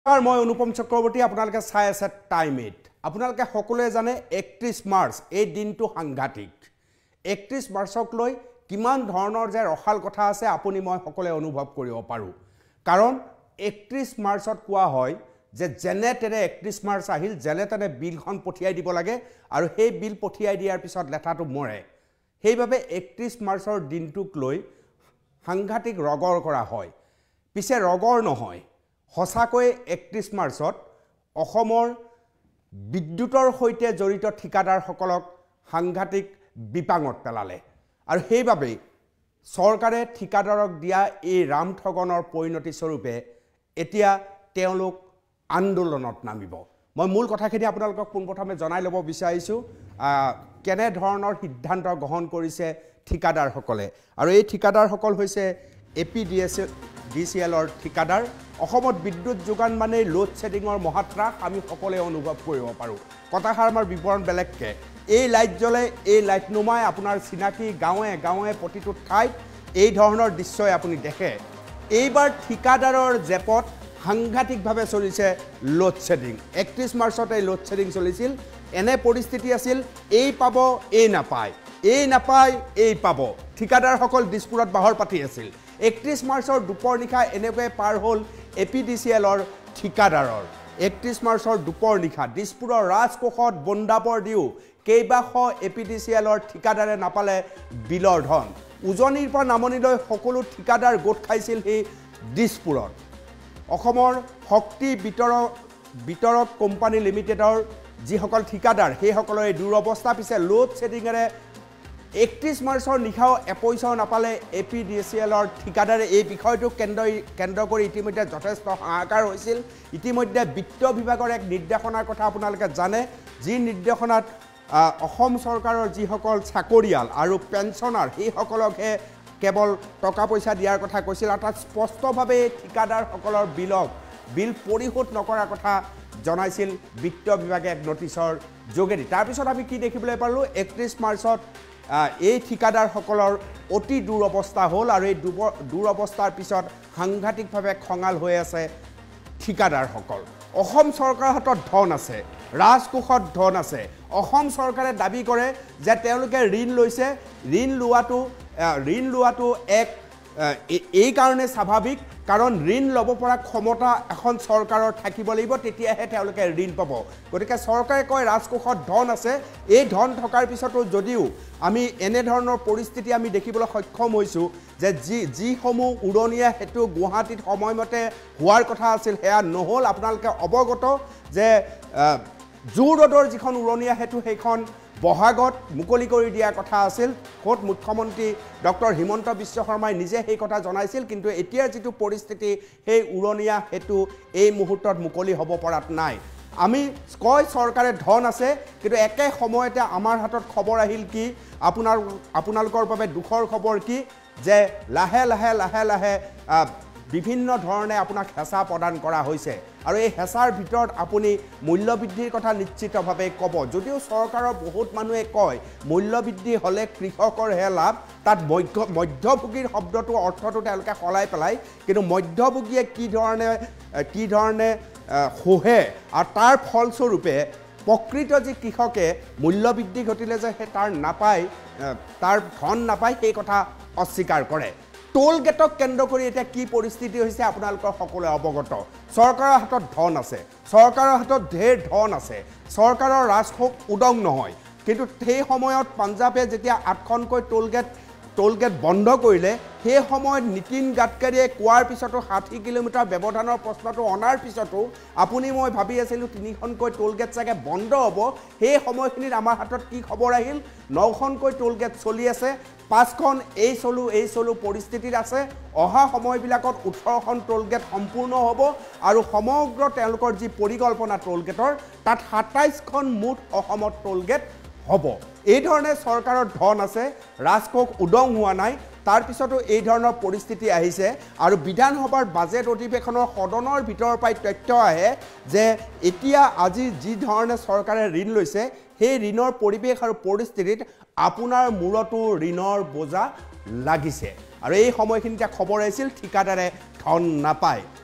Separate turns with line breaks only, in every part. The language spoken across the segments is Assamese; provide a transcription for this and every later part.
মই অনুপম চক্ৰৱৰ্তী আপোনালোকে চাই আছে টাইম 8 আপোনালোকে সকলোৱে জানে 31 মাৰ্চ এই দিনটো সাংঘাতিক 31 মাৰ্চক লৈ কিমান ধৰণৰ যে ৰখাল কথা আছে আপুনি মই সকলোৱে অনুভৱ কৰিব পাৰো কাৰণ 31 মাৰ্চত কোৱা হয় যে জেনে তেনে 31 মাৰ্চ আহিল জেনে তেনে বিলখন পঠিয়াই দিব লাগে আৰু সেই বিল পঠিয়াই দিয়াৰ পিছত লেঠাটো মৰে সেইভাবে 31 মাৰ্চৰ দিনটোক লৈ সাংঘাতিক ৰগৰ কৰা হয় পিছে ৰগৰ নহয় হসাকৈ 31 মাৰ্চত অসমৰ বিদ্যুতৰ হৈতে জড়িত ঠিকাদাৰ সকলক সাংঘাতিক বিপাঙত পেলালে আৰু সেইভাবে চৰকাৰে ঠিকাদাৰক দিয়া এই ৰামঠগনৰ পৰিণতি স্বৰূপে এতিয়া তেওঁলোক আন্দোলনত নামিব মই মূল কথাখিনি আপোনালোকক পোনপ্ৰথমে জনাই ল'ব বিচাৰিছো কেনে ধৰণৰ সিদ্ধান্ত গ্ৰহণ কৰিছে ঠিকাদাৰ সকলে আৰু এই ঠিকাদাৰ সকল হৈছে Apdclৰ ঠিকাদাৰ অসমত বিদ্যুৎ যোগান মানে লোড শেডিংৰ মহাত্ৰাস আমি সকলে অনুভৱ কৰিব পাৰো কথাষাৰ আমাৰ বিৱৰণ বেলেগকে এই লাইট জ্বলে এই লাইট নুমাই আপোনাৰ চিনাকি গাঁৱে গাঁৱে প্ৰতিটো ঠাইত এই ধৰণৰ দৃশ্যই আপুনি দেখে এইবাৰ ঠিকাদাৰৰ জেপত সাংঘাতিকভাৱে চলিছে লোড শেডিং 31 মাৰ্চত এই লোড শেডিং চলিছিল এনে পৰিস্থিতি আছিল এই পাব এই নাপায় এই পাব ঠিকাদাৰ সকল দিছপুৰত বাহৰ পাতি আছিল 31 মাৰ্চৰ দুপৰ নিশা এনেকৈ পাৰ হ'ল Apdclৰ ঠিকাদাৰৰ 31 মাৰ্চৰ দুপৰ নিশা দিছপুৰৰ ৰাজকোষত বন্দাবৰ দিও কেইবাশ Apdclৰ ঠিকাদাৰে নাপালে বিলৰ ধন উজনিৰ পৰা নামনিলৈ সকলো ঠিকাদাৰ গোট খাইছিল হি দিছপুৰত অসমৰ শক্তি বিতৰক কোম্পানী লিমিটেডৰ যিসকল ঠিকাদাৰ সেই সকলৰ এই দুৰৱস্থা পিছে লোড শেডিংৰে 31 মাৰ্চৰ নিশাও এপইচাও নাপালে Apdclৰ ঠিকাদাৰে এই বিষয়টো কেন্দ্ৰ কৰি ইতিমধ্যে যথেষ্ট হাহাকাৰ হৈছিল ইতিমধ্যে বিত্ত বিভাগৰ এক নিৰ্দেশনাৰ কথা আপোনালোকে জানে যি নিৰ্দেশনাত অসম চৰকাৰৰ যিসকল চাকৰিয়াল আৰু পেনশনাৰ সেই সকলকহে কেৱল টকা পইচা দিয়াৰ কথা কৈছিল আৰু তাত স্পষ্টভাৱে ঠিকাদাৰ সকলৰ বিল পৰিশোধ নকৰাৰ কথা জনাইছিল বিত্ত বিভাগে এক নটিছৰ যোগেদি তাৰ পিছত আমি কি দেখিবলৈ পালো 31 মাৰ্চত এই ঠিকাদাৰ সকলৰ অতি দুৰৱস্থা হ'ল আৰু এই দুৰৱস্থাৰ পিছত সাংঘাতিকভাৱে খঙাল হৈ আছে ঠিকাদাৰ সকল অসম চৰকাৰৰ হাতত ধন আছে ৰাজকোষত ধন আছে অসম চৰকাৰে দাবী কৰে যে তেওঁলোকে ঋণ লৈছে ঋণ লোৱাটো এক এই কাৰণে স্বাভাৱিক কাৰণ ঋণ ল'ব পৰা ক্ষমতা এখন চৰকাৰৰ থাকিব লাগিব তেতিয়াহে তেওঁলোকে ঋণ পাব গতিকে চৰকাৰে কয় ৰাজকোষত ধন আছে এই ধন থকাৰ পিছতো যদিও আমি এনে ধৰণৰ পৰিস্থিতি আমি দেখিবলৈ সক্ষম হৈছো যে যিসমূহ উৰণীয়া হেতু গুৱাহাটীত সময়মতে হোৱাৰ কথা আছিল হেয়া নহল আপোনালোকে অৱগত যে জুৰোডৰ যিখন উৰণীয়া হেতু সেইখন বহাগত মুকলি কৰি দিয়া কথা আছিল কোট মুখ্যমন্ত্ৰী ডক্টৰ হিমন্ত বিশ্ব শৰ্মাই নিজে সেই কথা জনাইছিল কিন্তু এতিয়া যেটো পৰিস্থিতি সেই উৰণীয়া হেতু এই মুহূৰ্তত মুকলি হ'ব পৰাত নাই আমি কয় চৰকাৰে ধন আছে কিন্তু একে সময়তে আমাৰ হাতত খবৰ আহিল কি আপোনালোকৰ বাবে দুখৰ খবৰ কি যে লাহে লাহে বিভিন্ন ধৰণে আপোনাক হেঁচা প্ৰদান কৰা হৈছে আৰু এই হেঁচাৰ ভিতৰত আপুনি মূল্য বৃদ্ধিৰ কথা নিশ্চিতভাৱে ক'ব যদিও চৰকাৰৰ বহুত মানুহে কয় মূল্য বৃদ্ধি হ'লে কৃষকৰ হে লাভ তাত মধ্যভোগীৰ শব্দটো অৰ্থটো তেওঁলোকে সলাই পেলাই কিন্তু মধ্যভোগীয়ে কি ধৰণে হোহে আৰু তাৰ ফলস্বৰূপে প্ৰকৃত যি কৃষকে মূল্য বৃদ্ধি ঘটিলে যে তাৰ ধন নাপায় সেই কথা অস্বীকাৰ কৰে টোল গেটক কেন্দ্ৰ কৰি এটা কি পৰিস্থিতি হৈছে আপোনালোকৰ সকলোৱে অৱগত চৰকাৰৰ হাতত ধন আছে চৰকাৰৰ হাতত ঢেৰ ধন আছে চৰকাৰৰ ৰাজকোষ উদং নহয় কিন্তু সেই সময়ত পাঞ্জাবে যেতিয়া 8খনকৈ টোল গেট বন্ধ কৰিলে সেই সময়ত নীতিন গাডকাৰীয়ে কোৱাৰ পিছতো 60 কিলোমিটাৰ ব্যৱধানৰ প্ৰশ্নটো অনাৰ পিছতো আপুনি মই ভাবি আছিলো 3খনকৈ টোল গেট চাগে বন্ধ হ'ব সেই সময়খিনিত আমাৰ হাতত কি খবৰ আহিল 9খনকৈ টোল গেট চলি আছে 5খন এই চলু পৰিস্থিতিত আছে অহা সময়বিলাকত 18খন টোল গেট সম্পূৰ্ণ হ'ব আৰু সমগ্ৰ তেওঁলোকৰ যি পৰিকল্পনা টোল গেটৰ তাত 27খন মুঠ অসমত টোল গেট হ'ব এই ধৰণে চৰকাৰৰ ধন আছে ৰাজকোষ উদং হোৱা নাই তাৰ পিছতো এই ধৰণৰ পৰিস্থিতি আহিছে আৰু বিধানসভাৰ বাজেট অধিৱেশনৰ সদনৰ ভিতৰৰ পৰাই তথ্য আহে যে এতিয়া আজি যি ধৰণে চৰকাৰে ঋণ লৈছে সেই ঋণৰ পৰিৱেশ আৰু পৰিস্থিতিত আপোনাৰ মূৰতো ঋণৰ বোজা লাগিছে আৰু এই সময়খিনিতে খবৰ আহিছিল ঠিকাদাৰে ধন নাপায়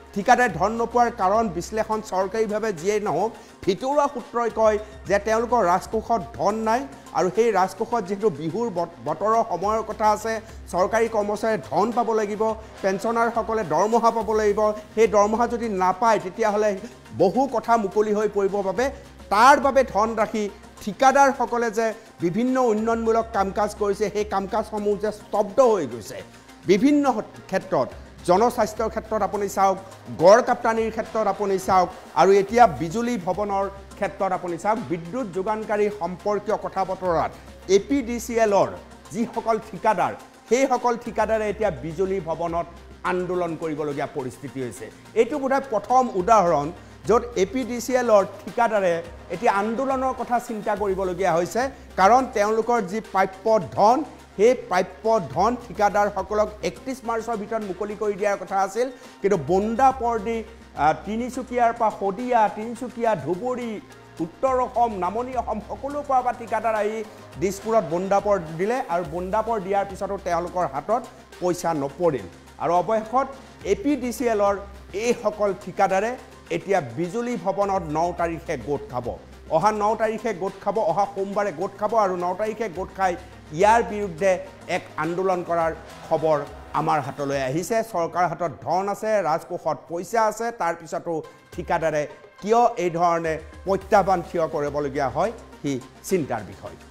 ঠিকাদাৰে ধন নোপোৱাৰ কাৰণ বিশ্লেষণ চৰকাৰীভাৱে যিয়েই নহওক ভিতৰুৱা সূত্ৰই কয় যে তেওঁলোকৰ ৰাজকোষত ধন নাই আৰু সেই ৰাজকোষত যেহেতু বিহুৰ বতৰৰ সময়ৰ কথা আছে চৰকাৰী কৰ্মচাৰীয়ে ধন পাব লাগিব পেঞ্চনাৰসকলে দৰমহা পাব লাগিব সেই দৰমহা যদি নাপায় তেতিয়াহ'লে বহু কথা মুকলি হৈ পৰিবৰ বাবে তাৰ বাবে ধন ৰাখি ঠিকাদাৰসকলে যে বিভিন্ন উন্নয়নমূলক কাম কাজ কৰিছে সেই কাম কাজসমূহ যে স্তব্ধ হৈ গৈছে বিভিন্ন ক্ষেত্ৰত জনস্বাস্থ্যৰ ক্ষেত্ৰত আপুনি চাওক গড় কাপ্তানিৰ ক্ষেত্ৰত আপুনি চাওক আৰু এতিয়া বিজুলী ভৱনৰ ক্ষেত্ৰত আপুনি চাওক বিদ্যুৎ যোগানকাৰী সম্পৰ্কীয় কথা বতৰাত APDCLৰ যিসকল ঠিকাদাৰ সেইসকল ঠিকাদাৰে এতিয়া বিজুলী ভৱনত আন্দোলন কৰিবলগীয়া পৰিস্থিতি হৈছে এইটো বোধহয় প্ৰথম উদাহৰণ য'ত APDCLৰ ঠিকাদাৰে এতিয়া আন্দোলনৰ কথা চিন্তা কৰিবলগীয়া হৈছে কাৰণ তেওঁলোকৰ যি প্ৰাপ্য ধন সেই প্ৰাপ্য ধন ঠিকাদাৰসকলক 31 মাৰ্চৰ ভিতৰত মুকলি কৰি দিয়াৰ কথা আছিল কিন্তু বন্দাপৰ্দি তিনিচুকীয়াৰ পৰা শদিয়া তিনিচুকীয়া ধুবুৰী উত্তৰ অসম নামনি অসম সকলো পৰা ঠিকাদাৰ আহি দিছপুৰত বন্দাপৰ দিলে আৰু বন্দাপৰ দিয়াৰ পিছতো তেওঁলোকৰ হাতত পইচা নপৰিল আৰু অৱশেষত APDCLৰ এইসকল ঠিকাদাৰে এতিয়া বিজুলী ভৱনত 9 তাৰিখে গোট খাব অহা 9 তাৰিখে গোট খাব অহা সোমবাৰে গোট খাব আৰু 9 তাৰিখে গোট খাই ইয়াৰ বিৰুদ্ধে এক আন্দোলন কৰাৰ খবৰ আমাৰ হাতলৈ আহিছে চৰকাৰৰ হাতত ধন আছে ৰাজকোষত পইচা আছে তাৰ পিছতো ঠিকাদাৰে কিয় এই ধৰণে প্ৰত্যাহ্বান থিয় কৰিবলগীয়া হয় হি চিন্তাৰ বিষয়